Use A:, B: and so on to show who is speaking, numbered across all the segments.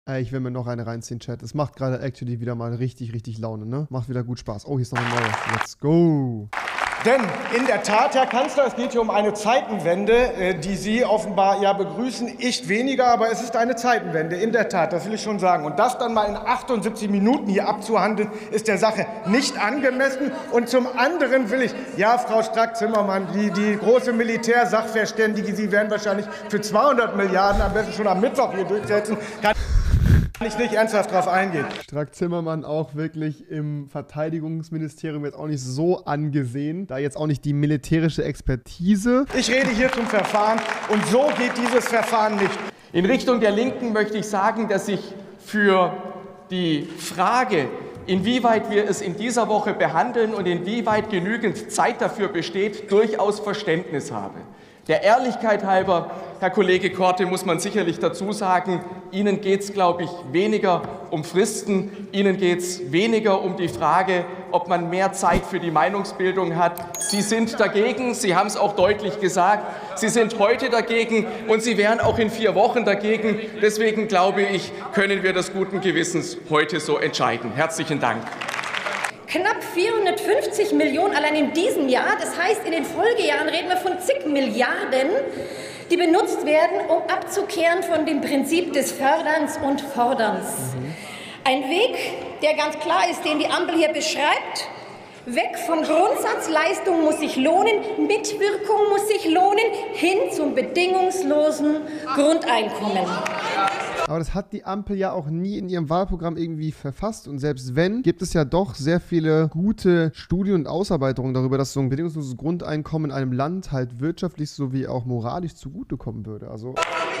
A: Ich will mir noch eine reinziehen, Chat. Es macht gerade actually wieder mal richtig, richtig Laune, ne? Macht wieder gut Spaß. Oh, hier ist noch eine neue. Let's go.
B: Denn in der Tat, Herr Kanzler, es geht hier um eine Zeitenwende, die Sie offenbar ja begrüßen. Ich weniger, aber es ist eine Zeitenwende. In der Tat, das will ich schon sagen. Und das dann mal in 78 Minuten hier abzuhandeln, ist der Sache nicht angemessen. Und zum anderen will ich, ja, Frau Strack-Zimmermann, die große Militärsachverständige, Sie werden wahrscheinlich für 200 Milliarden am besten schon am Mittwoch hier durchsetzen. Kann ich nicht ernsthaft drauf eingehen.
A: Strack-Zimmermann auch wirklich im Verteidigungsministerium jetzt auch nicht so angesehen. Da jetzt auch nicht die militärische Expertise.
B: Ich rede hier zum Verfahren und so geht dieses Verfahren nicht.
C: In Richtung der Linken möchte ich sagen, dass ich für die Frage, inwieweit wir es in dieser Woche behandeln und inwieweit genügend Zeit dafür besteht, durchaus Verständnis habe. Der Ehrlichkeit halber, Herr Kollege Korte, muss man sicherlich dazu sagen, Ihnen geht es, glaube ich, weniger um Fristen. Ihnen geht es weniger um die Frage, ob man mehr Zeit für die Meinungsbildung hat. Sie sind dagegen, Sie haben es auch deutlich gesagt. Sie sind heute dagegen und Sie wären auch in 4 Wochen dagegen. Deswegen, glaube ich, können wir das guten Gewissens heute so entscheiden. Herzlichen Dank.
D: Knapp 450 Millionen allein in diesem Jahr. Das heißt, in den Folgejahren reden wir von zig Milliarden, die benutzt werden, um abzukehren von dem Prinzip des Förderns und Forderns. Ein Weg, der ganz klar ist, den die Ampel hier beschreibt. Weg vom Grundsatz, Leistung muss sich lohnen, Mitwirkung muss sich lohnen, hin zum bedingungslosen Grundeinkommen.
A: Aber das hat die Ampel ja auch nie in ihrem Wahlprogramm irgendwie verfasst. Und selbst wenn, gibt es ja doch sehr viele gute Studien und Ausarbeitungen darüber, dass so ein bedingungsloses Grundeinkommen einem Land halt wirtschaftlich sowie auch moralisch zugutekommen würde. Also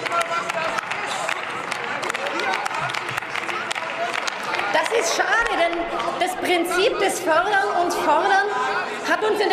D: das ist schade, denn das Prinzip des Fördern und Fordern hat uns in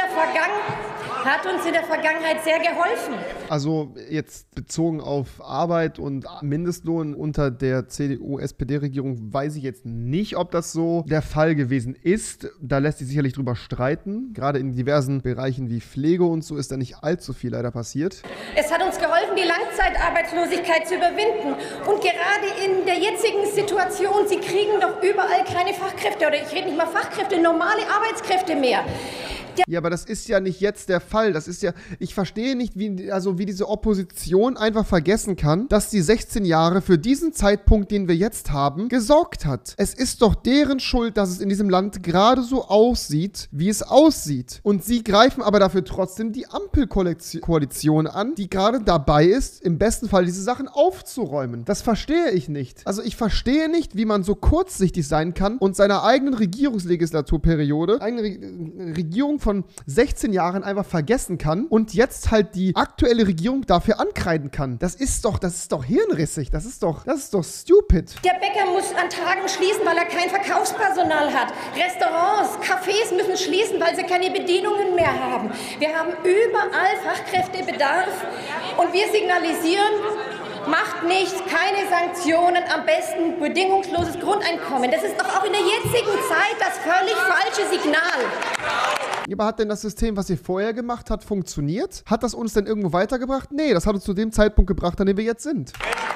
D: der Vergangenheit sehr geholfen.
A: Also jetzt bezogen auf Arbeit und Mindestlohn unter der CDU-SPD-Regierung weiß ich jetzt nicht, ob das so der Fall gewesen ist. Da lässt sich sicherlich drüber streiten. Gerade in diversen Bereichen wie Pflege und so ist da nicht allzu viel leider passiert.
D: Es hat uns geholfen, die Langzeitarbeitslosigkeit zu überwinden. Und gerade in der jetzigen Situation, Sie kriegen doch überall keine Fachkräfte, oder ich rede nicht mal Fachkräfte, normale Arbeitskräfte mehr.
A: Ja, aber das ist ja nicht jetzt der Fall. Das ist ja, ich verstehe nicht, wie diese Opposition einfach vergessen kann, dass die 16 Jahre für diesen Zeitpunkt, den wir jetzt haben, gesorgt hat. Es ist doch deren Schuld, dass es in diesem Land gerade so aussieht, wie es aussieht. Und sie greifen aber dafür trotzdem die Ampelkoalition an, die gerade dabei ist, im besten Fall diese Sachen aufzuräumen. Das verstehe ich nicht. Also ich verstehe nicht, wie man so kurzsichtig sein kann und seiner eigenen Regierungslegislaturperiode, eigene Regierung von 16 Jahren einfach vergessen kann und jetzt halt die aktuelle Regierung dafür ankreiden kann. Das ist doch hirnrissig. Das ist doch stupid.
D: Der Bäcker muss an Tagen schließen, weil er kein Verkaufspersonal hat. Restaurants, Cafés müssen schließen, weil sie keine Bedienungen mehr haben. Wir haben überall Fachkräftebedarf und wir signalisieren, macht nichts, keine Sanktionen, am besten bedingungsloses Grundeinkommen. Das ist doch auch in der jetzigen Zeit das völlig falsche Signal.
A: Aber hat denn das System, was ihr vorher gemacht habt, funktioniert? Hat das uns denn irgendwo weitergebracht? Nee, das hat uns zu dem Zeitpunkt gebracht, an dem wir jetzt sind.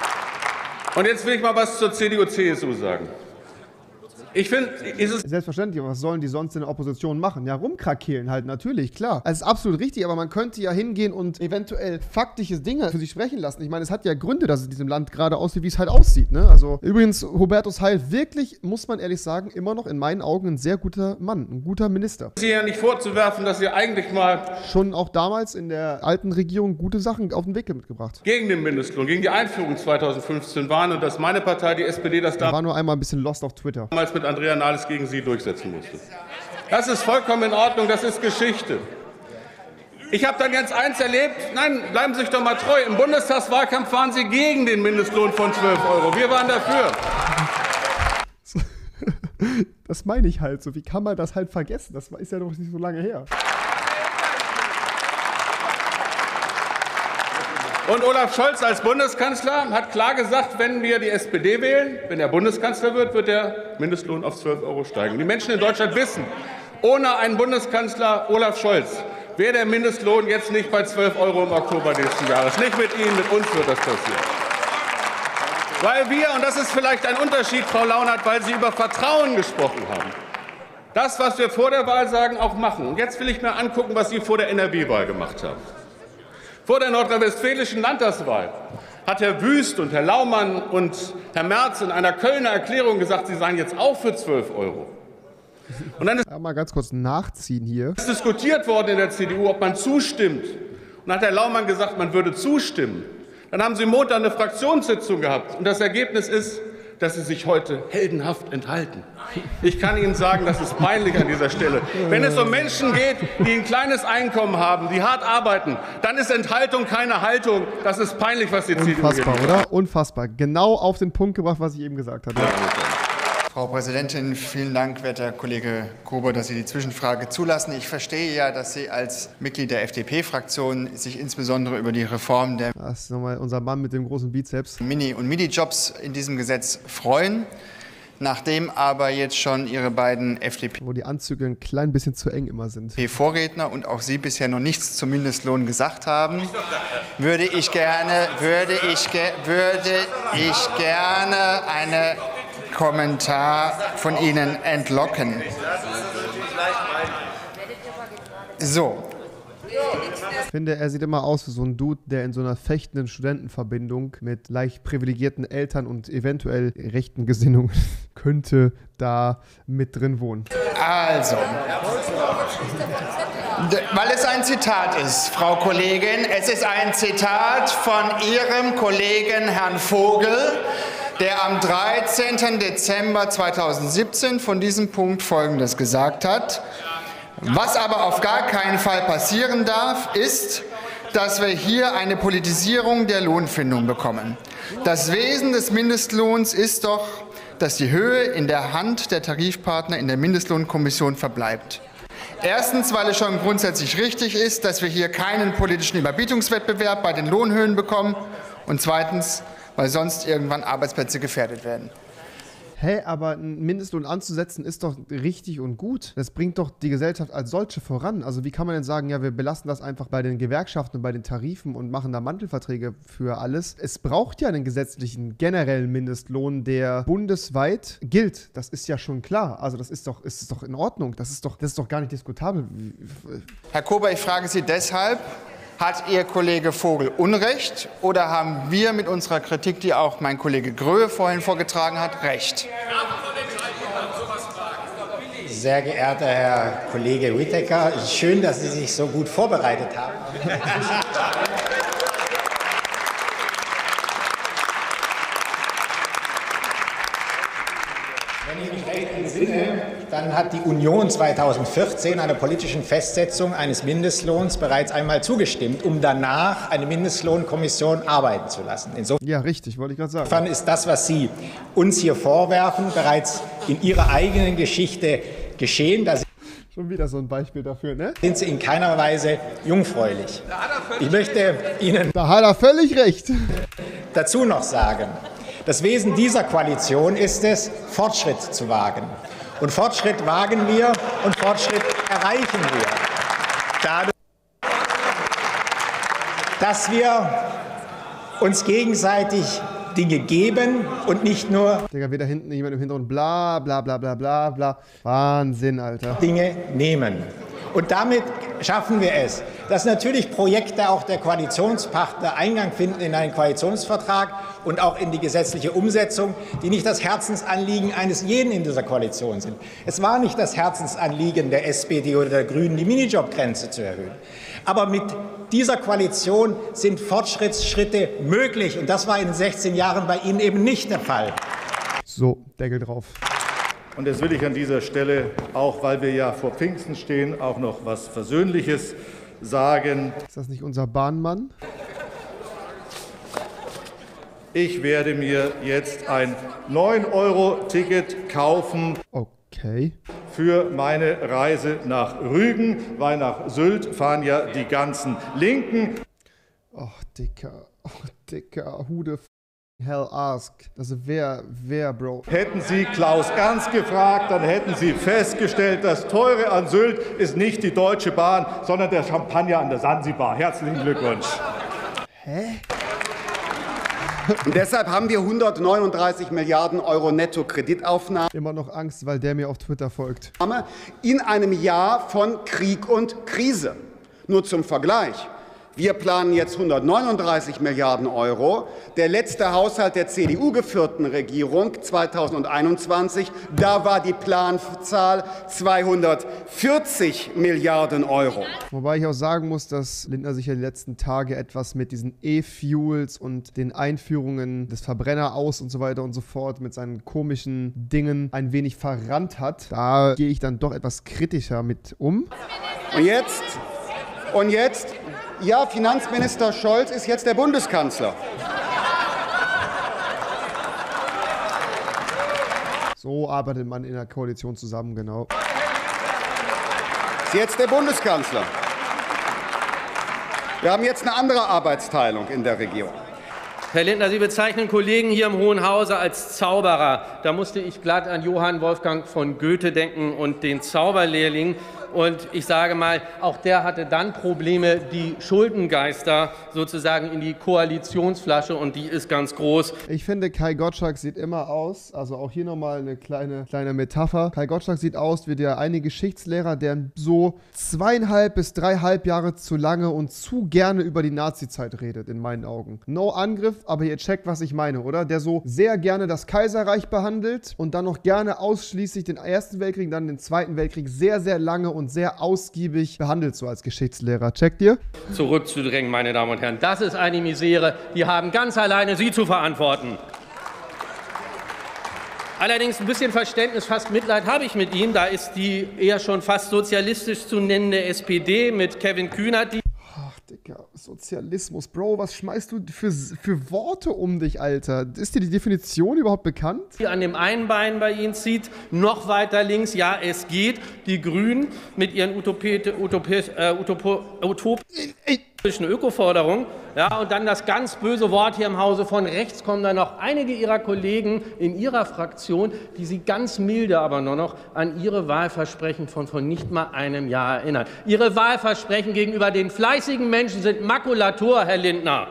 E: Und jetzt will ich mal was zur CDU-CSU sagen. Ich finde,
A: selbstverständlich, was sollen die sonst in der Opposition machen? Ja, rumkrakehlen halt, natürlich, klar. Das ist absolut richtig, aber man könnte ja hingehen und eventuell faktische Dinge für sich sprechen lassen. Ich meine, es hat ja Gründe, dass es in diesem Land gerade aussieht, wie es halt aussieht, ne? Also, übrigens, Hubertus Heil, wirklich, muss man ehrlich sagen, immer noch in meinen Augen ein sehr guter Mann, ein guter Minister.
E: Sie ja nicht vorzuwerfen, dass Sie eigentlich mal
A: schon auch damals in der alten Regierung gute Sachen auf den Weg mitgebracht.
E: Gegen den Mindestlohn, gegen die Einführung 2015 waren und dass meine Partei, die SPD, das da
A: war nur einmal ein bisschen lost auf Twitter.
E: Damals mit Andrea Nahles gegen Sie durchsetzen musste. Das ist vollkommen in Ordnung, das ist Geschichte. Ich habe dann jetzt eins erlebt, nein, bleiben Sie sich doch mal treu, im Bundestagswahlkampf waren Sie gegen den Mindestlohn von 12 €. Wir waren dafür.
A: Das meine ich halt so, wie kann man das halt vergessen? Das ist ja doch nicht so lange her.
E: Und Olaf Scholz als Bundeskanzler hat klar gesagt, wenn wir die SPD wählen, wenn er Bundeskanzler wird, wird der Mindestlohn auf 12 € steigen. Die Menschen in Deutschland wissen, ohne einen Bundeskanzler Olaf Scholz wäre der Mindestlohn jetzt nicht bei 12 € im Oktober nächsten Jahres. Nicht mit Ihnen, mit uns wird das passieren. Weil wir, und das ist vielleicht ein Unterschied, Frau Launert, weil Sie über Vertrauen gesprochen haben, das, was wir vor der Wahl sagen, auch machen. Und jetzt will ich mir angucken, was Sie vor der NRW-Wahl gemacht haben. Vor der nordrhein-westfälischen Landtagswahl hat Herr Wüst und Herr Laumann und Herr Merz in einer Kölner Erklärung gesagt, sie seien jetzt auch für 12 €. Und dann ist
A: mal ganz kurz nachziehen hier.
E: Diskutiert worden in der CDU, ob man zustimmt. Und dann hat Herr Laumann gesagt, man würde zustimmen. Dann haben Sie Montag eine Fraktionssitzung gehabt. Und das Ergebnis ist, dass Sie sich heute heldenhaft enthalten. Ich kann Ihnen sagen, das ist peinlich an dieser Stelle. Wenn es um Menschen geht, die ein kleines Einkommen haben, die hart arbeiten, dann ist Enthaltung keine Haltung. Das ist peinlich, was die CDU macht.
A: Unfassbar, oder? Unfassbar. Genau auf den Punkt gebracht, was ich eben gesagt habe.
F: Frau Präsidentin, vielen Dank, werter Kollege Gruber, dass Sie die Zwischenfrage zulassen. Ich verstehe ja, dass Sie als Mitglied der FDP-Fraktion sich insbesondere über die Reform der
A: Das ist nochmal unser Mann mit dem großen Bizeps.
F: Mini- und Midi-Jobs in diesem Gesetz freuen. Nachdem aber jetzt schon Ihre beiden
A: Wo die Anzüge ein klein bisschen zu eng immer sind.
F: FDP-Vorredner und auch Sie bisher noch nichts zum Mindestlohn gesagt haben, würde ich gerne einen Kommentar von Ihnen entlocken. So.
A: Ich finde, er sieht immer aus wie so ein Dude, der in so einer fechtenden Studentenverbindung mit leicht privilegierten Eltern und eventuell rechten Gesinnungen könnte da mit drin wohnen.
F: Also, weil es ein Zitat ist, Frau Kollegin, es ist ein Zitat von Ihrem Kollegen Herrn Vogel, der am 13. Dezember 2017 von diesem Punkt Folgendes gesagt hat. Was aber auf gar keinen Fall passieren darf, ist, dass wir hier eine Politisierung der Lohnfindung bekommen. Das Wesen des Mindestlohns ist doch, dass die Höhe in der Hand der Tarifpartner in der Mindestlohnkommission verbleibt. Erstens, weil es schon grundsätzlich richtig ist, dass wir hier keinen politischen Überbietungswettbewerb bei den Lohnhöhen bekommen. Und zweitens, weil sonst irgendwann Arbeitsplätze gefährdet werden.
A: Hä, aber einen Mindestlohn anzusetzen ist doch richtig und gut. Das bringt doch die Gesellschaft als solche voran. Also wie kann man denn sagen, ja, wir belassen das einfach bei den Gewerkschaften und bei den Tarifen und machen da Mantelverträge für alles. Es braucht ja einen gesetzlichen, generellen Mindestlohn, der bundesweit gilt. Das ist ja schon klar. Also das ist doch in Ordnung. Das ist doch gar nicht diskutabel.
F: Herr Kober, ich frage Sie deshalb, hat Ihr Kollege Vogel Unrecht oder haben wir mit unserer Kritik, die auch mein Kollege Gröhe vorhin vorgetragen hat, Recht?
G: Sehr geehrter Herr Kollege Whittaker, schön, dass Sie sich so gut vorbereitet haben. Wenn ich mich recht entsinne, dann hat die Union 2014 einer politischen Festsetzung eines Mindestlohns bereits einmal zugestimmt, um danach eine Mindestlohnkommission arbeiten zu lassen. Insofern
A: Ja, richtig, wollte ich gerade sagen.
G: ist das, was Sie uns hier vorwerfen, bereits in Ihrer eigenen Geschichte geschehen. Da
A: Schon wieder so ein Beispiel dafür, ne?
G: sind Sie in keiner Weise jungfräulich. Ich möchte Ihnen
A: Da hat er völlig recht.
G: dazu noch sagen, das Wesen dieser Koalition ist es, Fortschritt zu wagen. Und Fortschritt wagen wir und Fortschritt erreichen wir. Dadurch, dass wir uns gegenseitig Dinge geben und nicht nur
A: Digga, wieder hinten jemand im Hintergrund, bla bla bla bla bla bla. Wahnsinn, Alter.
G: Dinge nehmen. Und damit schaffen wir es, dass natürlich Projekte auch der Koalitionspartner Eingang finden in einen Koalitionsvertrag und auch in die gesetzliche Umsetzung, die nicht das Herzensanliegen eines jeden in dieser Koalition sind. Es war nicht das Herzensanliegen der SPD oder der Grünen, die Minijobgrenze zu erhöhen. Aber mit dieser Koalition sind Fortschrittsschritte möglich. Und das war in den 16 Jahren bei Ihnen eben nicht der Fall.
A: So, Deckel drauf.
H: Und jetzt will ich an dieser Stelle, auch weil wir ja vor Pfingsten stehen, auch noch was Versöhnliches sagen.
A: Ist das nicht unser Bahnmann?
H: Ich werde mir jetzt ein 9-Euro-Ticket kaufen
A: Okay.
H: für meine Reise nach Rügen, weil nach Sylt fahren ja die ganzen Linken.
A: Oh, Dicker. Oh, Dicker. Who the hell ask? Also wer, Bro?
H: Hätten Sie Klaus Ernst gefragt, dann hätten Sie festgestellt, das Teure an Sylt ist nicht die Deutsche Bahn, sondern der Champagner an der Sansibar. Herzlichen Glückwunsch.
A: Hä?
I: Und deshalb haben wir 139 Milliarden Euro Netto-Kreditaufnahme.
A: Immer noch Angst, weil der mir auf Twitter folgt.
I: In einem Jahr von Krieg und Krise. Nur zum Vergleich. Wir planen jetzt 139 Milliarden Euro. Der letzte Haushalt der CDU-geführten Regierung 2021, da war die Planzahl 240 Milliarden Euro.
A: Wobei ich auch sagen muss, dass Lindner sich ja die letzten Tage etwas mit diesen E-Fuels und den Einführungen des Verbrenner aus und so weiter und so fort mit seinen komischen Dingen ein wenig verrannt hat. Da gehe ich dann doch etwas kritischer mit um.
I: Und jetzt, ja, Finanzminister Scholz ist jetzt der Bundeskanzler.
A: So arbeitet man in der Koalition zusammen, genau.
I: Ist jetzt der Bundeskanzler. Wir haben jetzt eine andere Arbeitsteilung in der Regierung.
J: Herr Lindner, Sie bezeichnen Kollegen hier im Hohen Hause als Zauberer. Da musste ich glatt an Johann Wolfgang von Goethe denken und den Zauberlehrling. Und ich sage mal, auch der hatte dann Probleme, die Schuldengeister sozusagen in die Koalitionsflasche, und die ist ganz groß.
A: Ich finde, Kai Gottschalk sieht immer aus, also auch hier nochmal eine kleine Metapher. Kai Gottschalk sieht aus wie der eine Geschichtslehrer, der so 2,5 bis 3,5 Jahre zu lange und zu gerne über die Nazi-Zeit redet, in meinen Augen. No Angriff, aber ihr checkt, was ich meine, oder? Der so sehr gerne das Kaiserreich behandelt und dann noch gerne ausschließlich den Ersten Weltkrieg, dann den Zweiten Weltkrieg sehr, sehr lange und sehr ausgiebig behandelt, so als Geschichtslehrer. Checkt ihr?
J: Zurückzudrängen, meine Damen und Herren. Das ist eine Misere, die haben ganz alleine Sie zu verantworten. Allerdings ein bisschen Verständnis, fast Mitleid habe ich mit Ihnen. Da ist die eher schon fast sozialistisch zu nennende SPD mit Kevin Kühnert, die...
A: Ach, Digga, Sozialismus. Bro, was schmeißt du für Worte um dich, Alter? Ist dir die Definition überhaupt bekannt?
J: Die an dem einen Bein bei Ihnen zieht, noch weiter links, ja, es geht. Die Grünen mit ihren utopischen Ökoforderungen. Ja, und dann das ganz böse Wort hier im Hause von rechts kommen dann noch einige Ihrer Kollegen in Ihrer Fraktion, die Sie ganz milde aber nur noch an Ihre Wahlversprechen von vor nicht mal einem Jahr erinnern. Ihre Wahlversprechen gegenüber den fleißigen Menschen sind Makulatur, Herr Lindner.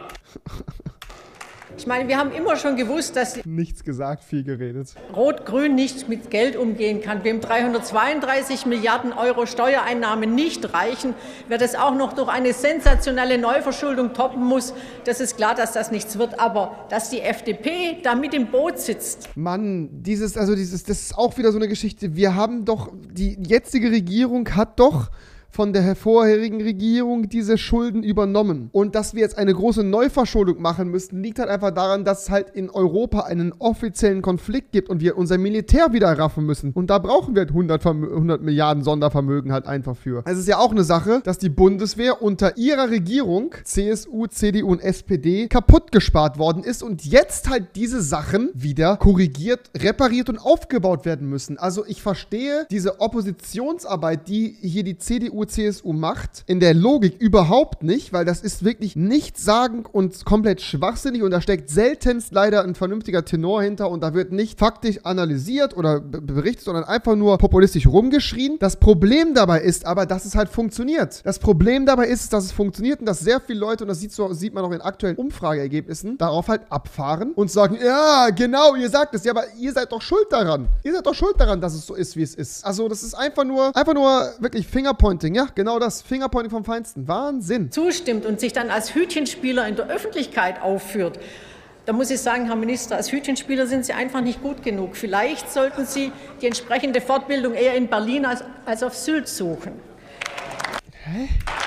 K: Ich meine, wir haben immer schon gewusst, dass
A: nichts gesagt, viel geredet.
K: Rot-Grün nicht mit Geld umgehen kann. Wem 332 Milliarden Euro Steuereinnahmen nicht reichen, wer das auch noch durch eine sensationelle Neuverschuldung toppen muss, das ist klar, dass das nichts wird. Aber dass die FDP da mit im Boot sitzt.
A: Mann, das ist auch wieder so eine Geschichte. Wir haben doch, die jetzige Regierung hat doch von der vorherigen Regierung diese Schulden übernommen. Und dass wir jetzt eine große Neuverschuldung machen müssten, liegt halt einfach daran, dass es halt in Europa einen offiziellen Konflikt gibt und wir unser Militär wieder raffen müssen. Und da brauchen wir halt 100 Milliarden Sondervermögen halt einfach für. Es ist ja auch eine Sache, dass die Bundeswehr unter ihrer Regierung, CSU, CDU und SPD, kaputt gespart worden ist und jetzt halt diese Sachen wieder korrigiert, repariert und aufgebaut werden müssen. Also ich verstehe diese Oppositionsarbeit, die hier die CDU, CSU macht, in der Logik überhaupt nicht, weil das ist wirklich nichtssagend und komplett schwachsinnig und da steckt seltenst leider ein vernünftiger Tenor hinter und da wird nicht faktisch analysiert oder berichtet, sondern einfach nur populistisch rumgeschrien. Das Problem dabei ist aber, dass es halt funktioniert. Das Problem dabei ist, dass es funktioniert und dass sehr viele Leute, und das sieht man auch in aktuellen Umfrageergebnissen, darauf halt abfahren und sagen, ja, genau, ihr sagt es, ja, aber ihr seid doch schuld daran. Ihr seid doch schuld daran, dass es so ist, wie es ist. Also das ist einfach nur wirklich Fingerpointing. Ja, genau das. Fingerpointing vom Feinsten. Wahnsinn.
K: Zustimmt und sich dann als Hütchenspieler in der Öffentlichkeit aufführt. Da muss ich sagen, Herr Minister, als Hütchenspieler sind Sie einfach nicht gut genug. Vielleicht sollten Sie die entsprechende Fortbildung eher in Berlin als auf Sylt suchen.
A: Hä?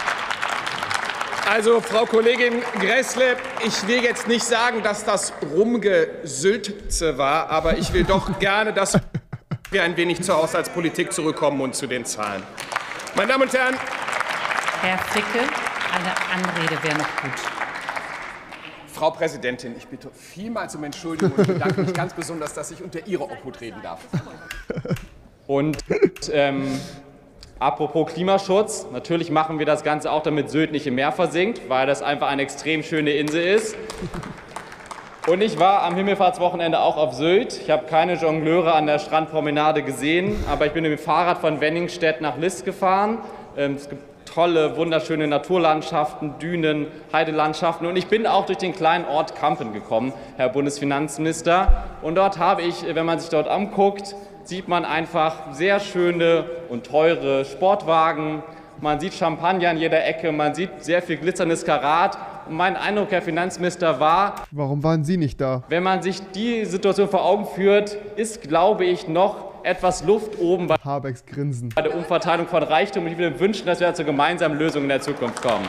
C: Also, Frau Kollegin Gräßle, ich will jetzt nicht sagen, dass das Rumgesülze war, aber ich will doch gerne, dass wir ein wenig zur Haushaltspolitik zurückkommen und zu den Zahlen. Meine Damen und Herren.
L: Herr Fricke, eine Anrede wäre noch gut.
M: Frau Präsidentin, ich bitte vielmals um Entschuldigung und bedanke mich ganz besonders, dass ich unter Ihrer Obhut reden darf.
N: Und apropos Klimaschutz, natürlich machen wir das Ganze auch, damit Sylt nicht im Meer versinkt, weil das einfach eine extrem schöne Insel ist. Und ich war am Himmelfahrtswochenende auch auf Sylt. Ich habe keine Jongleure an der Strandpromenade gesehen, aber ich bin mit dem Fahrrad von Wenningstedt nach List gefahren. Es gibt tolle, wunderschöne Naturlandschaften, Dünen, Heidelandschaften. Und ich bin auch durch den kleinen Ort Kampen gekommen, Herr Bundesfinanzminister. Und dort habe ich, wenn man sich dort anguckt, sieht man einfach sehr schöne und teure Sportwagen. Man sieht Champagner an jeder Ecke, man sieht sehr viel glitzerndes Karat. Und mein Eindruck, Herr Finanzminister, war...
A: Warum waren Sie nicht da?
N: Wenn man sich die Situation vor Augen führt, ist, glaube ich, noch etwas Luft oben bei
A: Habecks Grinsen.
N: Bei der Umverteilung von Reichtum. Und ich würde wünschen, dass wir zu gemeinsamen Lösungen in der Zukunft kommen.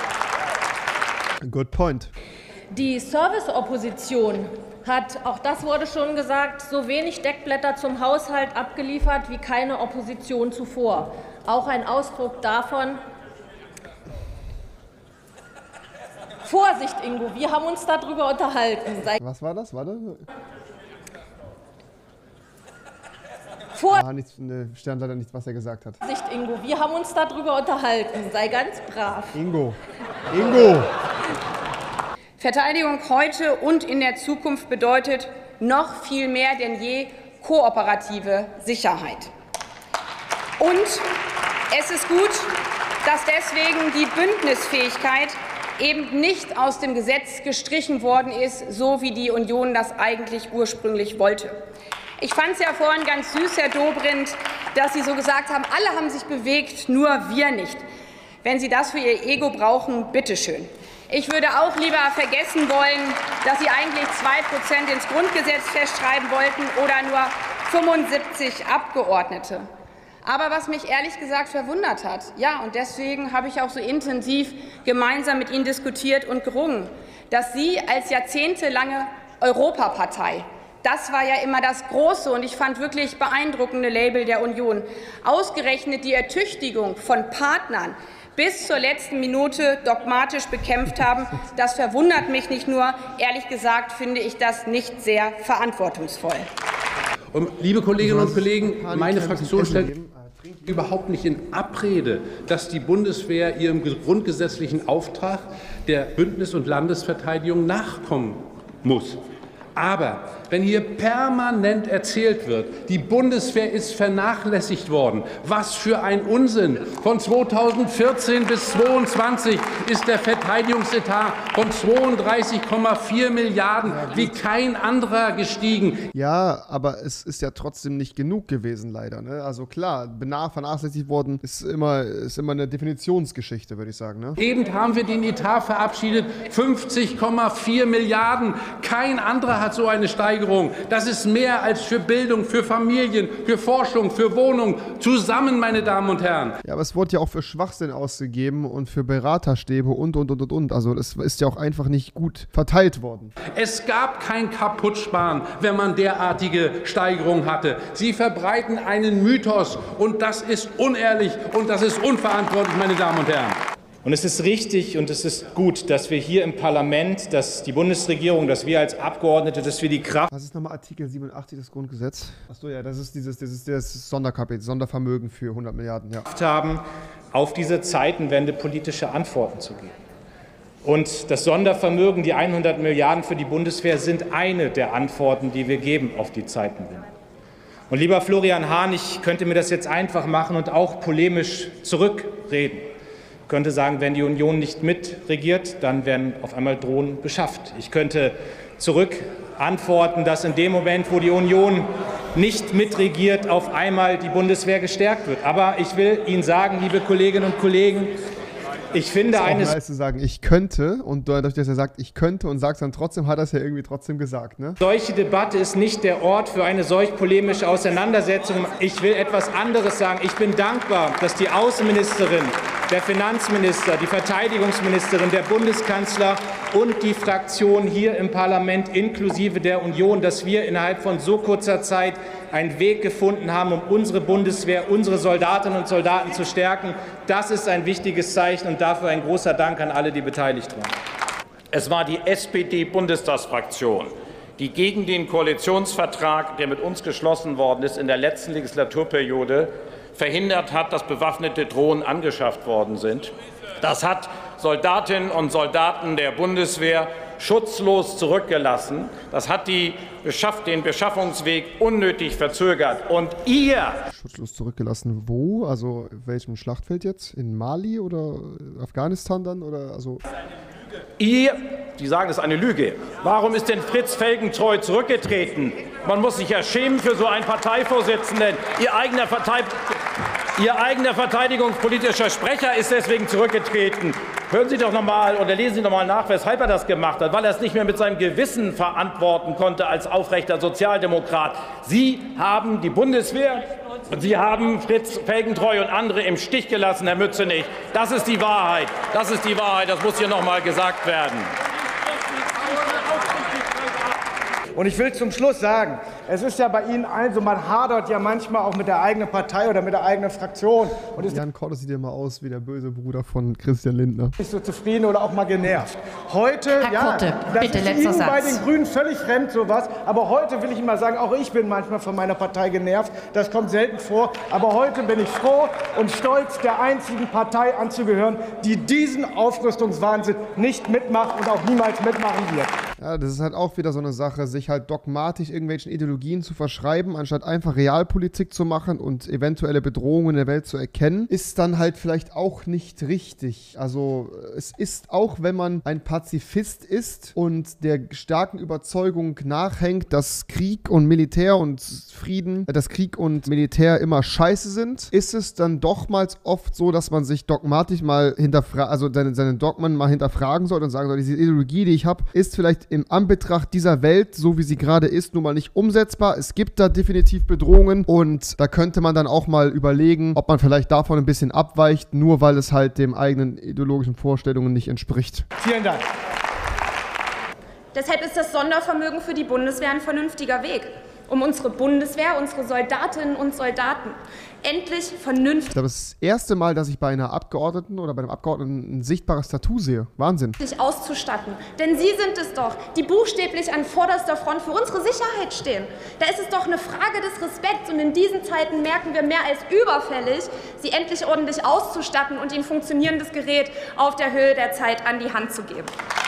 A: Good point.
O: Die Serviceopposition hat, auch das wurde schon gesagt, so wenig Deckblätter zum Haushalt abgeliefert wie keine Opposition zuvor. Auch ein Ausdruck davon. Vorsicht, Ingo, wir haben uns darüber unterhalten.
A: Was war das? Warte. Stand leider nicht, was er gesagt hat.
O: Vorsicht, Ingo, wir haben uns darüber unterhalten. Sei ganz brav.
A: Ingo. Ingo.
P: Verteidigung heute und in der Zukunft bedeutet noch viel mehr denn je kooperative Sicherheit. Und es ist gut, dass deswegen die Bündnisfähigkeit eben nicht aus dem Gesetz gestrichen worden ist, so wie die Union das eigentlich ursprünglich wollte. Ich fand es ja vorhin ganz süß, Herr Dobrindt, dass Sie so gesagt haben, alle haben sich bewegt, nur wir nicht. Wenn Sie das für Ihr Ego brauchen, bitteschön. Ich würde auch lieber vergessen wollen, dass Sie eigentlich 2% ins Grundgesetz festschreiben wollten oder nur 75 Abgeordnete. Aber was mich ehrlich gesagt verwundert hat, ja, und deswegen habe ich auch so intensiv gemeinsam mit Ihnen diskutiert und gerungen, dass Sie als jahrzehntelange Europapartei, das war ja immer das große und ich fand wirklich beeindruckende Label der Union, ausgerechnet die Ertüchtigung von Partnern bis zur letzten Minute dogmatisch bekämpft haben. Das verwundert mich nicht nur. Ehrlich gesagt finde ich das nicht sehr verantwortungsvoll.
Q: Und, liebe Kolleginnen und Kollegen, meine Fraktion stellt überhaupt nicht in Abrede, dass die Bundeswehr ihrem grundgesetzlichen Auftrag der Bündnis- und Landesverteidigung nachkommen muss. Aber wenn hier permanent erzählt wird, die Bundeswehr ist vernachlässigt worden, was für ein Unsinn. Von 2014 bis 2022 ist der Verteidigungsetat von 32,4 Milliarden wie kein anderer gestiegen.
A: Ja, aber es ist ja trotzdem nicht genug gewesen, leider. Ne? Also klar, vernachlässigt worden ist immer eine Definitionsgeschichte, würde ich sagen. Ne?
Q: Eben haben wir den Etat verabschiedet, 50,4 Milliarden. Kein anderer hat so eine Steigerung. Das ist mehr als für Bildung, für Familien, für Forschung, für Wohnung. Zusammen, meine Damen und Herren.
A: Ja, aber es wurde ja auch für Schwachsinn ausgegeben und für Beraterstäbe und. Also das ist ja auch einfach nicht gut verteilt worden.
Q: Es gab kein Kaputtsparen, wenn man derartige Steigerungen hatte. Sie verbreiten einen Mythos und das ist unehrlich und das ist unverantwortlich, meine Damen und Herren.
R: Und es ist richtig und es ist gut, dass wir hier im Parlament, dass die Bundesregierung, dass wir als Abgeordnete, dass wir die Kraft...
A: Was ist nochmal Artikel 87 des Grundgesetzes? Achso, ja, das ist das Sonderkapitel, Sondervermögen für 100 Milliarden. Ja.
R: ...haben, auf diese Zeitenwende politische Antworten zu geben. Und das Sondervermögen, die 100 Milliarden für die Bundeswehr, sind eine der Antworten, die wir geben auf die Zeitenwende. Und lieber Florian Hahn, ich könnte mir das jetzt einfach machen und auch polemisch zurückreden. Ich könnte sagen, wenn die Union nicht mitregiert, dann werden auf einmal Drohnen beschafft. Ich könnte zurück antworten, dass in dem Moment, wo die Union nicht mitregiert, auf einmal die Bundeswehr gestärkt wird. Aber ich will Ihnen sagen, liebe Kolleginnen und Kollegen, ich finde
A: es ist auch nice zu sagen, ich könnte, und dadurch, dass er sagt, ich könnte und sagt es dann trotzdem, hat er es ja irgendwie trotzdem gesagt. Ne?
R: Solche Debatte ist nicht der Ort für eine solch polemische Auseinandersetzung. Ich will etwas anderes sagen. Ich bin dankbar, dass die Außenministerin, der Finanzminister, die Verteidigungsministerin, der Bundeskanzler und die Fraktion hier im Parlament inklusive der Union, dass wir innerhalb von so kurzer Zeit einen Weg gefunden haben, um unsere Bundeswehr, unsere Soldatinnen und Soldaten zu stärken. Das ist ein wichtiges Zeichen und dafür ein großer Dank an alle, die beteiligt waren.
S: Es war die SPD-Bundestagsfraktion, die gegen den Koalitionsvertrag, der mit uns geschlossen worden ist, in der letzten Legislaturperiode verhindert hat, dass bewaffnete Drohnen angeschafft worden sind. Das hat Soldatinnen und Soldaten der Bundeswehr schutzlos zurückgelassen. Das hat den Beschaffungsweg unnötig verzögert. Und ihr...
A: Schutzlos zurückgelassen wo? Also welchem Schlachtfeld jetzt? In Mali oder Afghanistan dann? Oder also...
S: Sie sagen, es ist eine Lüge. Warum ist denn Fritz Felgentreu zurückgetreten? Man muss sich ja schämen für so einen Parteivorsitzenden. Ihr eigener verteidigungspolitischer Sprecher ist deswegen zurückgetreten. Hören Sie doch nochmal oder lesen Sie doch mal nach, weshalb er das gemacht hat. Weil er es nicht mehr mit seinem Gewissen verantworten konnte als aufrechter Sozialdemokrat. Sie haben die Bundeswehr und Sie haben Fritz Felgentreu und andere im Stich gelassen, Herr Mützenich. Das ist die Wahrheit. Das ist die Wahrheit. Das muss hier nochmal gesagt werden.
B: Und ich will zum Schluss sagen, es ist ja bei Ihnen allen so, man hadert ja manchmal auch mit der eigenen Partei oder mit der eigenen Fraktion. Und ist
A: Jan Korte sieht ja mal aus wie der böse Bruder von Christian Lindner.
B: Nicht so zufrieden oder auch mal genervt. Heute,
L: Herr Korte,
B: das
L: bitte,
B: ist
L: letzter
B: Ihnen bei
L: Satz.
B: den Grünen völlig fremd sowas. Aber heute will ich Ihnen mal sagen, auch ich bin manchmal von meiner Partei genervt. Das kommt selten vor. Aber heute bin ich froh und stolz, der einzigen Partei anzugehören, die diesen Aufrüstungswahnsinn nicht mitmacht und auch niemals mitmachen wird.
A: Ja, das ist halt auch wieder so eine Sache, sich halt dogmatisch irgendwelchen Ideologien zu verschreiben, anstatt einfach Realpolitik zu machen und eventuelle Bedrohungen in der Welt zu erkennen, ist dann halt vielleicht auch nicht richtig. Also es ist auch, wenn man ein Pazifist ist und der starken Überzeugung nachhängt, dass Krieg und Militär und Frieden, dass Krieg und Militär immer scheiße sind, ist es dann dochmals oft so, dass man sich dogmatisch mal seine Dogmen mal hinterfragen soll und sagen soll, diese Ideologie, die ich habe, ist vielleicht im Anbetracht dieser Welt, so wie sie gerade ist, nun mal nicht umsetzbar. Es gibt da definitiv Bedrohungen und da könnte man dann auch mal überlegen, ob man vielleicht davon ein bisschen abweicht, nur weil es halt dem eigenen ideologischen Vorstellungen nicht entspricht.
B: Vielen Dank.
P: Deshalb ist das Sondervermögen für die Bundeswehr ein vernünftiger Weg, um unsere Bundeswehr, unsere Soldatinnen und Soldaten endlich vernünftig
A: Ich glaube, das ist das erste Mal, dass ich bei einer Abgeordneten oder bei einem Abgeordneten ein sichtbares Tattoo sehe. Wahnsinn.
P: auszustatten. Denn Sie sind es doch, die buchstäblich an vorderster Front für unsere Sicherheit stehen. Da ist es doch eine Frage des Respekts und in diesen Zeiten merken wir mehr als überfällig, sie endlich ordentlich auszustatten und ihnen funktionierendes Gerät auf der Höhe der Zeit an die Hand zu geben.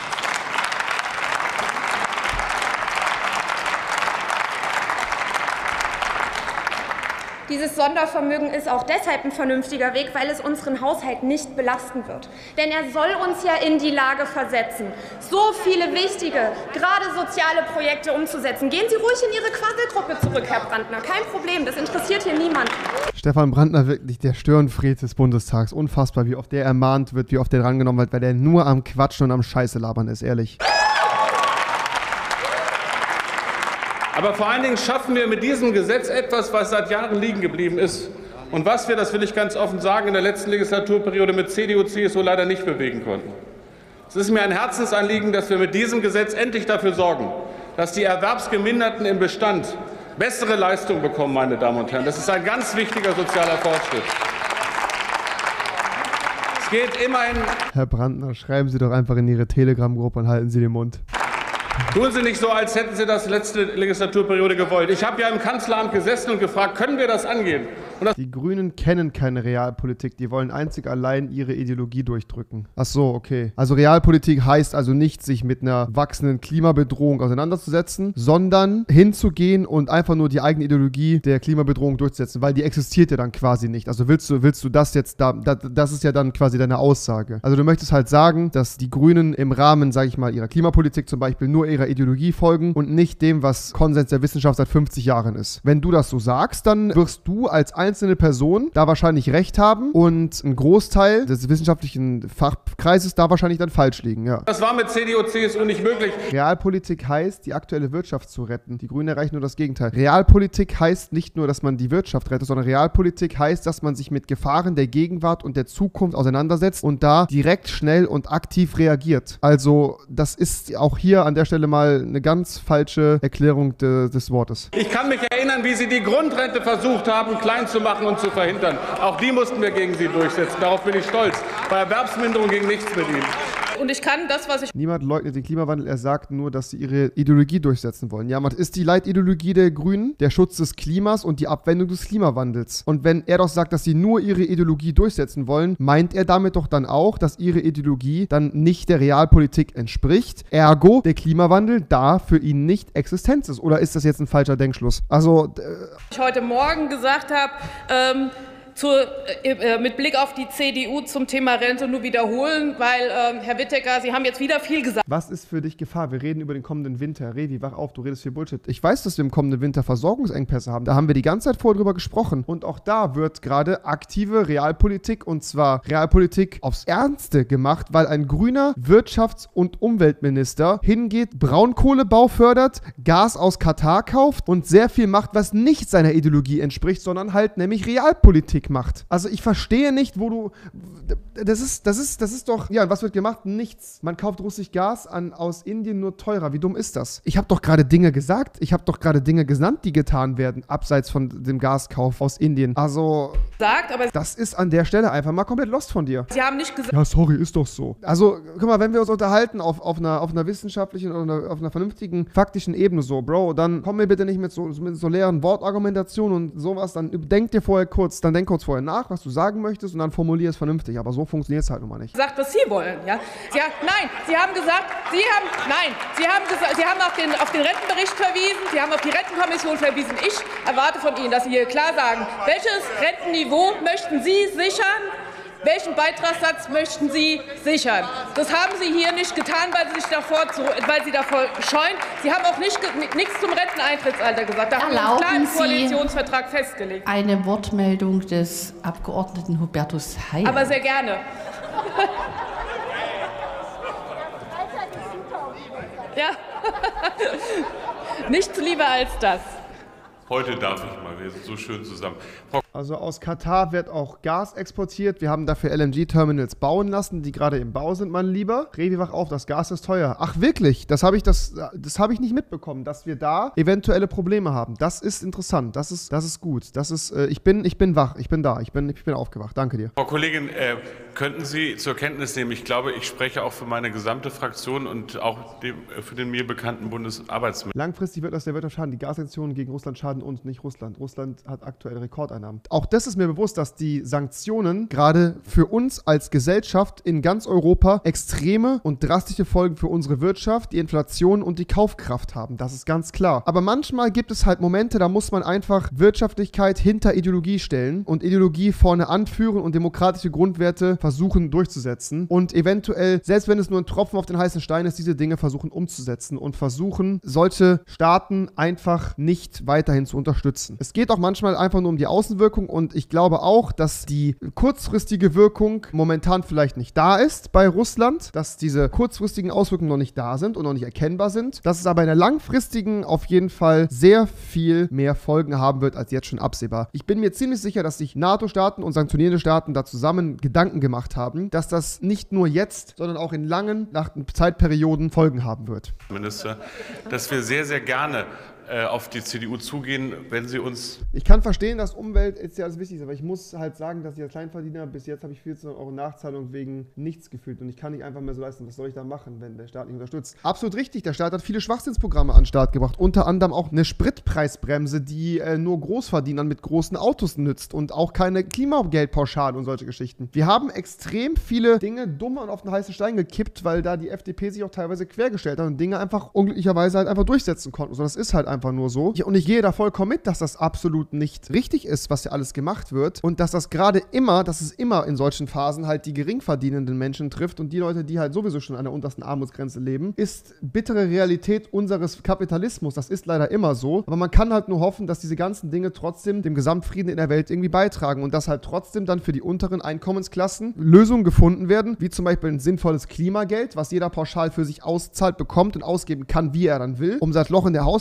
P: Dieses Sondervermögen ist auch deshalb ein vernünftiger Weg, weil es unseren Haushalt nicht belasten wird. Denn er soll uns ja in die Lage versetzen, so viele wichtige, gerade soziale Projekte umzusetzen. Gehen Sie ruhig in Ihre Quasselgruppe zurück, Herr Brandner. Kein Problem, das interessiert hier niemanden.
A: Stefan Brandner, wirklich der Störenfried des Bundestags. Unfassbar, wie oft der ermahnt wird, wie oft der drangenommen wird, weil der nur am Quatschen und am Scheiße labern ist, ehrlich.
E: Aber vor allen Dingen schaffen wir mit diesem Gesetz etwas, was seit Jahren liegen geblieben ist und was wir, das will ich ganz offen sagen, in der letzten Legislaturperiode mit CDU, CSU leider nicht bewegen konnten. Es ist mir ein Herzensanliegen, dass wir mit diesem Gesetz endlich dafür sorgen, dass die Erwerbsgeminderten im Bestand bessere Leistungen bekommen, meine Damen und Herren. Das ist ein ganz wichtiger sozialer Fortschritt. Es geht immerhin...
A: Herr Brandner, schreiben Sie doch einfach in Ihre Telegram-Gruppe und halten Sie den Mund.
E: Tun Sie nicht so, als hätten Sie das letzte Legislaturperiode gewollt. Ich habe ja im Kanzleramt gesessen und gefragt, können wir das angehen?
A: Die Grünen kennen keine Realpolitik, die wollen einzig allein ihre Ideologie durchdrücken. Ach so, okay. Also Realpolitik heißt also nicht, sich mit einer wachsenden Klimabedrohung auseinanderzusetzen, sondern hinzugehen und einfach nur die eigene Ideologie der Klimabedrohung durchzusetzen, weil die existiert ja dann quasi nicht. Also willst du das jetzt das ist ja dann quasi deine Aussage. Also du möchtest halt sagen, dass die Grünen im Rahmen, sage ich mal, ihrer Klimapolitik zum Beispiel nur ihrer Ideologie folgen und nicht dem, was Konsens der Wissenschaft seit 50 Jahren ist. Wenn du das so sagst, dann wirst du als einzelne Person da wahrscheinlich recht haben und ein Großteil des wissenschaftlichen Fachkreises da wahrscheinlich dann falsch liegen, ja.
E: Das war mit CDU, CSU nicht möglich.
A: Realpolitik heißt, die aktuelle Wirtschaft zu retten. Die Grünen erreichen nur das Gegenteil. Realpolitik heißt nicht nur, dass man die Wirtschaft rettet, sondern Realpolitik heißt, dass man sich mit Gefahren der Gegenwart und der Zukunft auseinandersetzt und da direkt, schnell und aktiv reagiert. Also das ist auch hier an der Stelle mal eine ganz falsche Erklärung des Wortes.
E: Ich kann mich erinnern, wie Sie die Grundrente versucht haben, klein zu machen und zu verhindern. Auch die mussten wir gegen Sie durchsetzen. Darauf bin ich stolz. Bei Erwerbsminderung ging nichts mit Ihnen.
T: Und ich kann das, was ich...
A: Niemand leugnet den Klimawandel, er sagt nur, dass sie ihre Ideologie durchsetzen wollen. Ja, was ist die Leitideologie der Grünen? Der Schutz des Klimas und die Abwendung des Klimawandels. Und wenn er doch sagt, dass sie nur ihre Ideologie durchsetzen wollen, meint er damit doch dann auch, dass ihre Ideologie dann nicht der Realpolitik entspricht. Ergo, der Klimawandel da für ihn nicht Existenz ist. Oder ist das jetzt ein falscher Denkschluss? Also...
T: ich heute Morgen gesagt habe, mit Blick auf die CDU zum Thema Rente nur wiederholen, weil, Herr Wittecker, Sie haben jetzt wieder viel gesagt.
A: Was ist für dich Gefahr? Wir reden über den kommenden Winter. Revi, wach auf, du redest viel Bullshit. Ich weiß, dass wir im kommenden Winter Versorgungsengpässe haben. Da haben wir die ganze Zeit vorher drüber gesprochen. Und auch da wird gerade aktive Realpolitik, und zwar Realpolitik aufs Ernste gemacht, weil ein grüner Wirtschafts- und Umweltminister hingeht, Braunkohlebau fördert, Gas aus Katar kauft und sehr viel macht, was nicht seiner Ideologie entspricht, sondern halt nämlich Realpolitik macht. Also ich verstehe nicht, wo du... Das ist doch... Ja, was wird gemacht? Nichts. Man kauft russisch Gas aus Indien nur teurer. Wie dumm ist das? Ich habe doch gerade Dinge gesagt. Ich habe doch gerade Dinge genannt, die getan werden, abseits von dem Gaskauf aus Indien. Also...
T: aber
A: das ist an der Stelle einfach mal komplett lost von dir.
T: Sie haben nicht gesagt...
A: Ja, sorry, ist doch so. Also, guck mal, wenn wir uns unterhalten auf einer wissenschaftlichen oder auf einer vernünftigen, faktischen Ebene so, Bro, dann komm mir bitte nicht mit so leeren Wortargumentationen und sowas. Dann denk dir vorher kurz vorher nach, was du sagen möchtest, und dann formulier es vernünftig. Aber so funktioniert es halt nun mal nicht.
T: Sagt, was Sie wollen, ja? Sie haben auf den Rentenbericht verwiesen, Sie haben auf die Rentenkommission verwiesen. Ich erwarte von Ihnen, dass Sie hier klar sagen, welches Rentenniveau möchten Sie sichern? Welchen Beitragssatz möchten Sie sichern? Das haben Sie hier nicht getan, weil Sie davor scheuen. Sie haben auch nichts zum Renteneintrittsalter gesagt. Da haben wir uns klar im Koalitionsvertrag festgelegt.
L: Eine Wortmeldung des Abgeordneten Hubertus Heil.
T: Aber sehr gerne. Ja. Nichts lieber als das.
E: Heute darf ich mal, wir sind so schön zusammen.
A: Also aus Katar wird auch Gas exportiert. Wir haben dafür LNG-Terminals bauen lassen, die gerade im Bau sind, mein Lieber. Revi, wach auf, das Gas ist teuer. Ach wirklich? Das habe ich nicht mitbekommen, dass wir da eventuelle Probleme haben. Das ist interessant, das ist gut. Ich bin wach, ich bin da, ich bin aufgewacht. Danke dir.
E: Frau Kollegin, könnten Sie zur Kenntnis nehmen, ich glaube, ich spreche auch für meine gesamte Fraktion und auch für den mir bekannten Bundesarbeitsminister.
A: Langfristig wird das der Wirtschaft schaden. Die Gassanktionen gegen Russland schaden uns, nicht Russland. Russland hat aktuell Rekordeinnahmen. Auch das ist mir bewusst, dass die Sanktionen gerade für uns als Gesellschaft in ganz Europa extreme und drastische Folgen für unsere Wirtschaft, die Inflation und die Kaufkraft haben. Das ist ganz klar. Aber manchmal gibt es halt Momente, da muss man einfach Wirtschaftlichkeit hinter Ideologie stellen und Ideologie vorne anführen und demokratische Grundwerte versuchen durchzusetzen und eventuell, selbst wenn es nur ein Tropfen auf den heißen Stein ist, diese Dinge versuchen umzusetzen und versuchen, solche Staaten einfach nicht weiterhin zu unterstützen. Es geht auch manchmal einfach nur um die Außenwirkung und ich glaube auch, dass die kurzfristige Wirkung momentan vielleicht nicht da ist bei Russland, dass diese kurzfristigen Auswirkungen noch nicht da sind und noch nicht erkennbar sind, dass es aber in der langfristigen auf jeden Fall sehr viel mehr Folgen haben wird, als jetzt schon absehbar. Ich bin mir ziemlich sicher, dass sich NATO-Staaten und sanktionierende Staaten da zusammen Gedanken gemacht haben, dass das nicht nur jetzt, sondern auch in langen Zeitperioden Folgen haben wird.
E: Minister, dass wir sehr, sehr gerne auf die CDU zugehen, wenn sie uns...
A: Ich kann verstehen, dass Umwelt ist ja alles wichtig ist, aber ich muss halt sagen, dass ich als Kleinverdiener, bis jetzt habe ich 14 € Nachzahlung wegen nichts gefühlt und ich kann nicht einfach mehr so leisten. Was soll ich da machen, wenn der Staat nicht unterstützt? Absolut richtig, der Staat hat viele Schwachsinnsprogramme an den Start gebracht, unter anderem auch eine Spritpreisbremse, die nur Großverdienern mit großen Autos nützt und auch keine Klimageldpauschale und solche Geschichten. Wir haben extrem viele Dinge dumm und auf den heißen Stein gekippt, weil da die FDP sich auch teilweise quergestellt hat und Dinge einfach unglücklicherweise halt einfach durchsetzen konnten. So, das ist halt einfach nur so. Und ich gehe da vollkommen mit, dass das absolut nicht richtig ist, was ja alles gemacht wird. Und dass es immer in solchen Phasen halt die geringverdienenden Menschen trifft und die Leute, die halt sowieso schon an der untersten Armutsgrenze leben, ist bittere Realität unseres Kapitalismus. Das ist leider immer so. Aber man kann halt nur hoffen, dass diese ganzen Dinge trotzdem dem Gesamtfrieden in der Welt irgendwie beitragen und dass halt trotzdem dann für die unteren Einkommensklassen Lösungen gefunden werden, wie zum Beispiel ein sinnvolles Klimageld, was jeder pauschal für sich auszahlt, bekommt und ausgeben kann, wie er dann will, um das Loch in der Haushalt zu füllen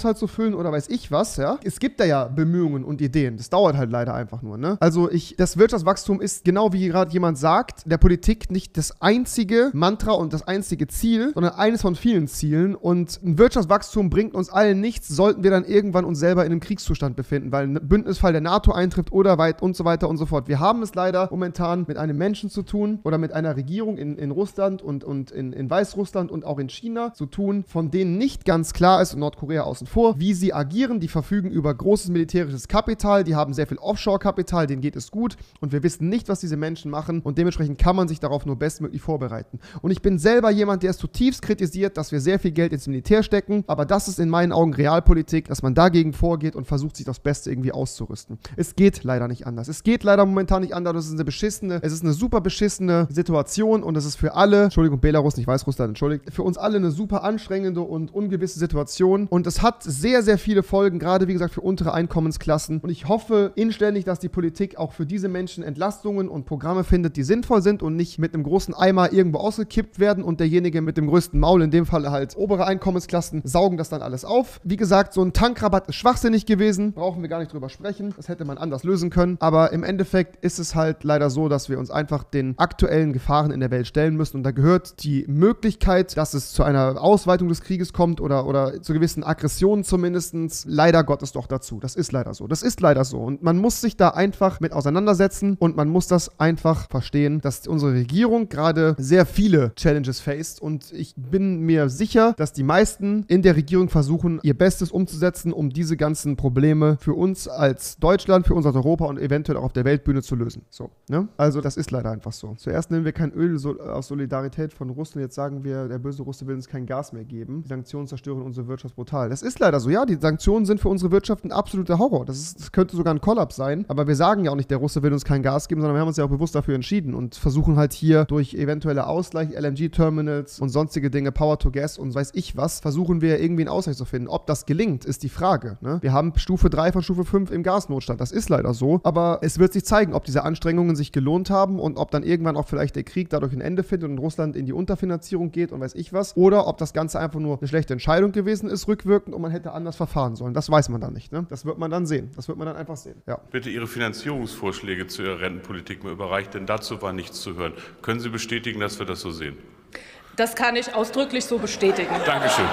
A: ausfüllen oder weiß ich was, ja. Es gibt da ja Bemühungen und Ideen. Das dauert halt leider einfach nur, ne? Also das Wirtschaftswachstum ist, genau wie gerade jemand sagt, der Politik nicht das einzige Mantra und das einzige Ziel, sondern eines von vielen Zielen. Und ein Wirtschaftswachstum bringt uns allen nichts, sollten wir dann irgendwann uns selber in einem Kriegszustand befinden, weil ein Bündnisfall der NATO eintrifft oder weit und so weiter und so fort. Wir haben es leider momentan mit einem Menschen zu tun oder mit einer Regierung in Russland und in Weißrussland und auch in China zu tun, von denen nicht ganz klar ist, und Nordkorea außen vor, wie sie agieren. Die verfügen über großes militärisches Kapital, die haben sehr viel Offshore-Kapital, denen geht es gut und wir wissen nicht, was diese Menschen machen und dementsprechend kann man sich darauf nur bestmöglich vorbereiten. Und ich bin selber jemand, der es zutiefst kritisiert, dass wir sehr viel Geld ins Militär stecken, aber das ist in meinen Augen Realpolitik, dass man dagegen vorgeht und versucht, sich das Beste irgendwie auszurüsten. Es geht leider nicht anders. Es geht leider momentan nicht anders. Es ist eine super beschissene Situation und es ist für alle, Entschuldigung, Belarus, nicht Weißrussland, entschuldigt, für uns alle eine super anstrengende und ungewisse Situation und es hat sehr, sehr viele Folgen, gerade wie gesagt für untere Einkommensklassen und ich hoffe inständig, dass die Politik auch für diese Menschen Entlastungen und Programme findet, die sinnvoll sind und nicht mit einem großen Eimer irgendwo ausgekippt werden und derjenige mit dem größten Maul, in dem Fall halt obere Einkommensklassen, saugen das dann alles auf. Wie gesagt, so ein Tankrabatt ist schwachsinnig gewesen, brauchen wir gar nicht drüber sprechen, das hätte man anders lösen können, aber im Endeffekt ist es halt leider so, dass wir uns einfach den aktuellen Gefahren in der Welt stellen müssen und da gehört die Möglichkeit, dass es zu einer Ausweitung des Krieges kommt oder zu gewissen Aggressionen zumindest, leider Gottes doch dazu. Das ist leider so. Das ist leider so. Und man muss sich da einfach mit auseinandersetzen und man muss das einfach verstehen, dass unsere Regierung gerade sehr viele Challenges faced und ich bin mir sicher, dass die meisten in der Regierung versuchen, ihr Bestes umzusetzen, um diese ganzen Probleme für uns als Deutschland, für uns als Europa und eventuell auch auf der Weltbühne zu lösen. So, ne? Also das ist leider einfach so. Zuerst nehmen wir kein Öl aus Solidarität von Russland, jetzt sagen wir, der böse Russe will uns kein Gas mehr geben. Die Sanktionen zerstören unsere Wirtschaft brutal. Das ist leider so, ja, die Sanktionen sind für unsere Wirtschaft ein absoluter Horror. Das könnte sogar ein Kollaps sein, aber wir sagen ja auch nicht, der Russe will uns kein Gas geben, sondern wir haben uns ja auch bewusst dafür entschieden und versuchen halt hier durch eventuelle Ausgleich, LNG-Terminals und sonstige Dinge, Power to Gas und weiß ich was, versuchen wir irgendwie einen Ausgleich zu finden. Ob das gelingt, ist die Frage. Ne? Wir haben Stufe 3 von Stufe 5 im Gasnotstand. Das ist leider so, aber es wird sich zeigen, ob diese Anstrengungen sich gelohnt haben und ob dann irgendwann auch vielleicht der Krieg dadurch ein Ende findet und Russland in die Unterfinanzierung geht und weiß ich was. Oder ob das Ganze einfach nur eine schlechte Entscheidung gewesen ist, rückwirkend und man hätte anders verfahren sollen. Das weiß man dann nicht. Ne? Das wird man dann sehen. Das wird man dann einfach sehen. Ja.
E: Bitte Ihre Finanzierungsvorschläge zu Ihrer Rentenpolitik mal überreicht, denn dazu war nichts zu hören. Können Sie bestätigen, dass wir das so sehen?
T: Das kann ich ausdrücklich so bestätigen.
E: Dankeschön.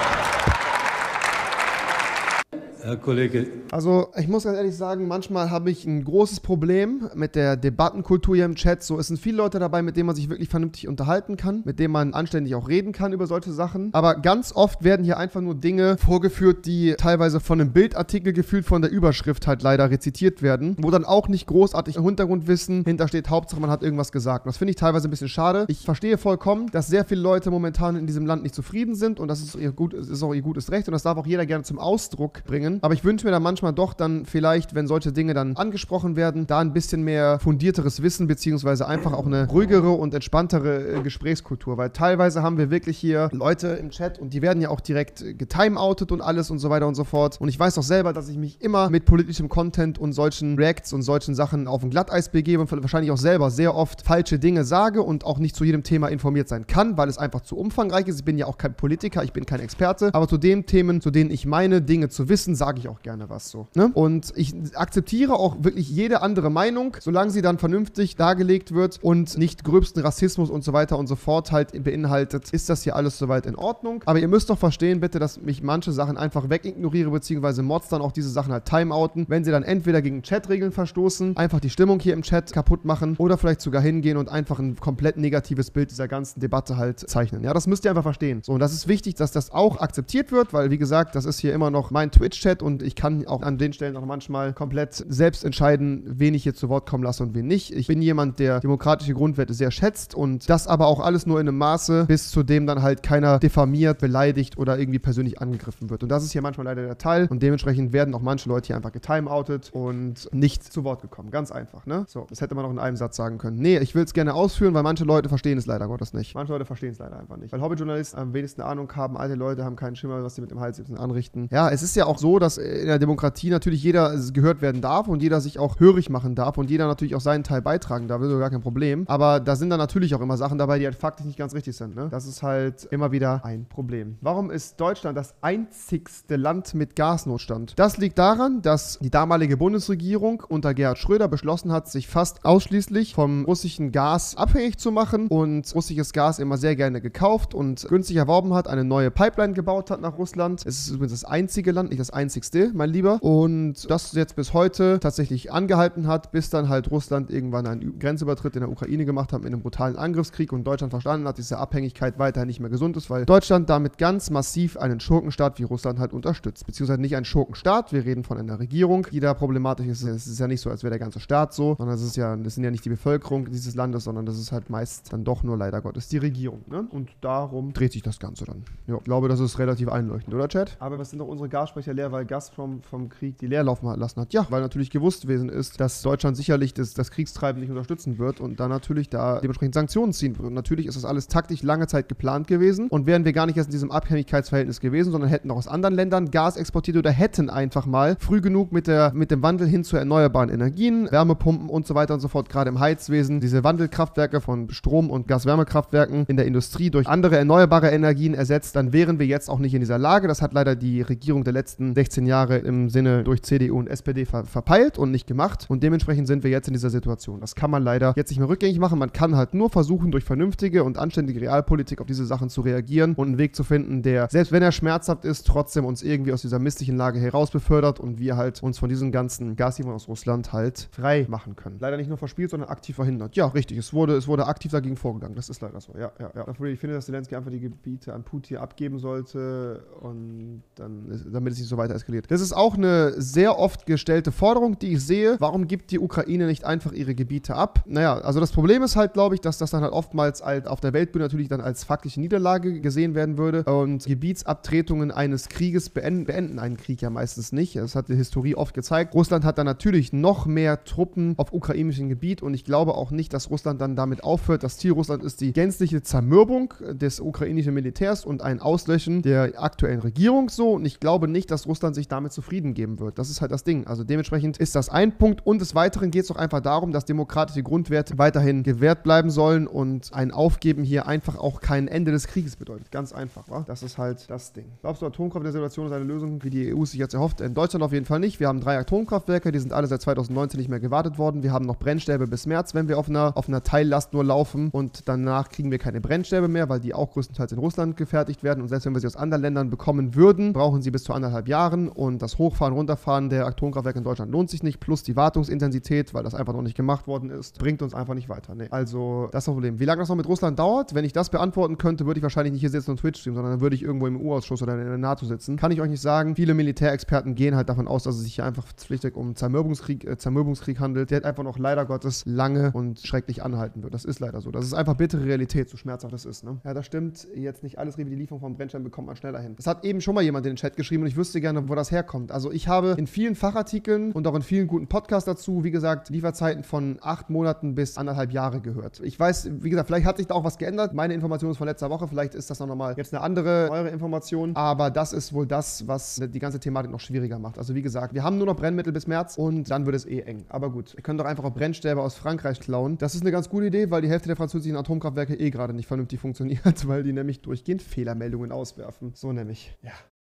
A: Herr Kollege. Also, ich muss ganz ehrlich sagen, manchmal habe ich ein großes Problem mit der Debattenkultur hier im Chat. So, es sind viele Leute dabei, mit denen man sich wirklich vernünftig unterhalten kann, mit denen man anständig auch reden kann über solche Sachen. Aber ganz oft werden hier einfach nur Dinge vorgeführt, die teilweise von einem Bildartikel gefühlt von der Überschrift halt leider rezitiert werden, wo dann auch nicht großartig Hintergrundwissen hintersteht. Hauptsache, man hat irgendwas gesagt. Und das finde ich teilweise ein bisschen schade. Ich verstehe vollkommen, dass sehr viele Leute momentan in diesem Land nicht zufrieden sind und das ist auch ihr gutes Recht und das darf auch jeder gerne zum Ausdruck bringen. Aber ich wünsche mir dann manchmal doch dann vielleicht, wenn solche Dinge dann angesprochen werden, da ein bisschen mehr fundierteres Wissen, beziehungsweise einfach auch eine ruhigere und entspanntere Gesprächskultur, weil teilweise haben wir wirklich hier Leute im Chat und die werden ja auch direkt getimeoutet und alles und so weiter und so fort. Und ich weiß doch selber, dass ich mich immer mit politischem Content und solchen Reacts und solchen Sachen auf ein Glatteis begebe und wahrscheinlich auch selber sehr oft falsche Dinge sage und auch nicht zu jedem Thema informiert sein kann, weil es einfach zu umfangreich ist. Ich bin ja auch kein Politiker, ich bin kein Experte, aber zu den Themen, zu denen ich meine, Dinge zu wissen, sage ich auch gerne was so. Ne? Und ich akzeptiere auch wirklich jede andere Meinung, solange sie dann vernünftig dargelegt wird und nicht gröbsten Rassismus und so weiter und so fort halt beinhaltet, ist das hier alles soweit in Ordnung. Aber ihr müsst doch verstehen, bitte, dass mich manche Sachen einfach wegignoriere, beziehungsweise Mods dann auch diese Sachen halt timeouten, wenn sie dann entweder gegen Chatregeln verstoßen, einfach die Stimmung hier im Chat kaputt machen oder vielleicht sogar hingehen und einfach ein komplett negatives Bild dieser ganzen Debatte halt zeichnen. Ja, das müsst ihr einfach verstehen. So, und das ist wichtig, dass das auch akzeptiert wird, weil, wie gesagt, das ist hier immer noch mein Twitch-Chat und ich kann auch an den Stellen auch manchmal komplett selbst entscheiden, wen ich hier zu Wort kommen lasse und wen nicht. Ich bin jemand, der demokratische Grundwerte sehr schätzt und das aber auch alles nur in einem Maße, bis zu dem dann halt keiner diffamiert, beleidigt oder irgendwie persönlich angegriffen wird. Und das ist hier manchmal leider der Teil und dementsprechend werden auch manche Leute hier einfach getimeoutet und nicht zu Wort gekommen. Ganz einfach, ne? So, das hätte man auch in einem Satz sagen können. Nee, ich will es gerne ausführen, weil manche Leute verstehen es leider Gottes nicht. Manche Leute verstehen es leider einfach nicht. Weil Hobbyjournalisten am wenigsten Ahnung haben, alte Leute haben keinen Schimmer, was sie mit dem Hals anrichten. Ja, es ist ja auch so, so, dass in der Demokratie natürlich jeder gehört werden darf und jeder sich auch hörig machen darf und jeder natürlich auch seinen Teil beitragen darf, das ist gar kein Problem. Aber da sind dann natürlich auch immer Sachen dabei, die halt faktisch nicht ganz richtig sind. Ne? Das ist halt immer wieder ein Problem. Warum ist Deutschland das einzigste Land mit Gasnotstand? Das liegt daran, dass die damalige Bundesregierung unter Gerhard Schröder beschlossen hat, sich fast ausschließlich vom russischen Gas abhängig zu machen und russisches Gas immer sehr gerne gekauft und günstig erworben hat, eine neue Pipeline gebaut hat nach Russland. Es ist übrigens das einzige Land, nicht das einzigste, mein Lieber. Und das jetzt bis heute tatsächlich angehalten hat, bis dann halt Russland irgendwann einen Grenzübertritt in der Ukraine gemacht hat mit einem brutalen Angriffskrieg und Deutschland verstanden hat, dass diese Abhängigkeit weiterhin nicht mehr gesund ist, weil Deutschland damit ganz massiv einen Schurkenstaat wie Russland halt unterstützt. Beziehungsweise nicht ein Schurkenstaat, wir reden von einer Regierung, die da problematisch ist. Es ist ja nicht so, als wäre der ganze Staat so, sondern das sind ja nicht die Bevölkerung dieses Landes, sondern das ist halt meist dann doch nur leider Gottes die Regierung. Ne? Und darum dreht sich das Ganze dann. Ja, ich glaube, das ist relativ einleuchtend, oder Chat? Aber was sind doch unsere Gasspeicher leer, weil Gazprom vom Krieg die leer laufen lassen hat? Ja, weil natürlich gewusst gewesen ist, dass Deutschland sicherlich das Kriegstreiben nicht unterstützen wird und dann natürlich da dementsprechend Sanktionen ziehen wird. Und natürlich ist das alles taktisch lange Zeit geplant gewesen und wären wir gar nicht erst in diesem Abhängigkeitsverhältnis gewesen, sondern hätten auch aus anderen Ländern Gas exportiert oder hätten einfach mal früh genug mit dem Wandel hin zu erneuerbaren Energien, Wärmepumpen und so weiter und so fort, gerade im Heizwesen, diese Wandelkraftwerke von Strom- und Gas-Wärmekraftwerken in der Industrie durch andere erneuerbare Energien ersetzt, dann wären wir jetzt auch nicht in dieser Lage. Das hat leider die Regierung der letzten 16 Jahre im Sinne durch CDU und SPD verpeilt und nicht gemacht und dementsprechend sind wir jetzt in dieser Situation. Das kann man leider jetzt nicht mehr rückgängig machen. Man kann halt nur versuchen, durch vernünftige und anständige Realpolitik auf diese Sachen zu reagieren und einen Weg zu finden, der, selbst wenn er schmerzhaft ist, trotzdem uns irgendwie aus dieser mistlichen Lage heraus befördert und wir halt uns von diesen ganzen Gaslieferungen aus Russland halt frei machen können. Leider nicht nur verspielt, sondern aktiv verhindert. Ja, richtig. Es wurde aktiv dagegen vorgegangen. Das ist leider so. Ja. Ich finde, dass Zelensky einfach die Gebiete an Putin abgeben sollte und damit es nicht so weiter eskaliert. Das ist auch eine sehr oft gestellte Forderung, die ich sehe. Warum gibt die Ukraine nicht einfach ihre Gebiete ab? Naja, also das Problem ist halt, glaube ich, dass das dann halt oftmals halt auf der Weltbühne natürlich dann als faktische Niederlage gesehen werden würde und Gebietsabtretungen eines Krieges beenden einen Krieg ja meistens nicht. Das hat die Historie oft gezeigt. Russland hat dann natürlich noch mehr Truppen auf ukrainischem Gebiet und ich glaube auch nicht, dass Russland dann damit aufhört. Das Ziel Russland ist die gänzliche Zermürbung des ukrainischen Militärs und ein Auslöschen der aktuellen Regierung so und ich glaube nicht, dass Russland sich damit zufrieden geben wird. Das ist halt das Ding. Also dementsprechend ist das ein Punkt und des Weiteren geht es doch einfach darum, dass demokratische Grundwerte weiterhin gewährt bleiben sollen und ein Aufgeben hier einfach auch kein Ende des Krieges bedeutet. Ganz einfach, wa? Das ist halt das Ding. Glaubst du, Atomkraft in der Situation ist eine Lösung, wie die EU sich jetzt erhofft? In Deutschland auf jeden Fall nicht. Wir haben 3 Atomkraftwerke, die sind alle seit 2019 nicht mehr gewartet worden. Wir haben noch Brennstäbe bis März, wenn wir auf einer Teillast nur laufen und danach kriegen wir keine Brennstäbe mehr, weil die auch größtenteils in Russland gefertigt werden und selbst wenn wir sie aus anderen Ländern bekommen würden, brauchen sie bis zu 1,5 Jahren und das Hochfahren, Runterfahren der Atomkraftwerke in Deutschland lohnt sich nicht, plus die Wartungsintensität, weil das einfach noch nicht gemacht worden ist, bringt uns einfach nicht weiter. Nee. Also, das ist das Problem. Wie lange das noch mit Russland dauert, wenn ich das beantworten könnte, würde ich wahrscheinlich nicht hier sitzen und Twitch streamen, sondern dann würde ich irgendwo im EU-Ausschuss oder in der NATO sitzen. Kann ich euch nicht sagen. Viele Militärexperten gehen halt davon aus, dass es sich hier einfach schlichtweg um Zermürbungskrieg handelt, der halt einfach noch leider Gottes lange und schrecklich anhalten wird. Das ist leider so. Das ist einfach bittere Realität, so schmerzhaft das ist. Ne? Ja, das stimmt. Jetzt nicht alles, die Lieferung von Brennstäben bekommt man schneller hin. Das hat eben schon mal jemand in den Chat geschrieben und ich wüsste gerne, wo das herkommt. Also ich habe in vielen Fachartikeln und auch in vielen guten Podcasts dazu, wie gesagt, Lieferzeiten von 8 Monaten bis 1,5 Jahre gehört. Ich weiß, wie gesagt, vielleicht hat sich da auch was geändert. Meine Information ist von letzter Woche. Vielleicht ist das noch mal jetzt eine andere, neuere Information. Aber das ist wohl das, was die ganze Thematik noch schwieriger macht. Also wie gesagt, wir haben nur noch Brennmittel bis März und dann wird es eng. Aber gut, wir können doch einfach auch Brennstäbe aus Frankreich klauen. Das ist eine ganz gute Idee, weil die Hälfte der französischen Atomkraftwerke gerade nicht vernünftig funktioniert, weil die nämlich durchgehend Fehlermeldungen auswerfen. So nämlich. Ja.